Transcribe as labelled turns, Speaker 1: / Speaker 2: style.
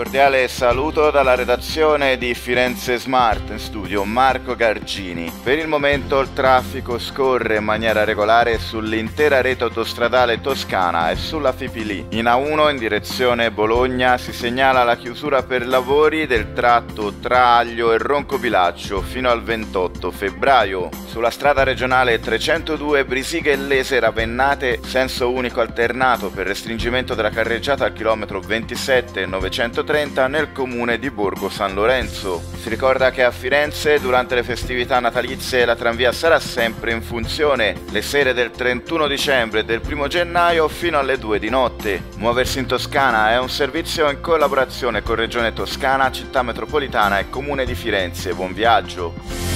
Speaker 1: cordiale saluto dalla redazione di Firenze Smart, in studio Marco Gargini. Per il momento il traffico scorre in maniera regolare sull'intera rete autostradale toscana e sulla Fipili. In A1 in direzione Bologna si segnala la chiusura per lavori del tratto tra Aglio e Roncobilaccio fino al 28 febbraio. Sulla strada regionale 302 Brisighe-Lese-Ravennate, senso unico alternato per restringimento della carreggiata al chilometro 27 930 nel comune di Borgo San Lorenzo. Si ricorda che a Firenze durante le festività natalizie la tranvia sarà sempre in funzione le sere del 31 dicembre e del 1 gennaio fino alle 2 di notte. Muoversi in Toscana è un servizio in collaborazione con Regione Toscana, Città Metropolitana e Comune di Firenze. Buon viaggio!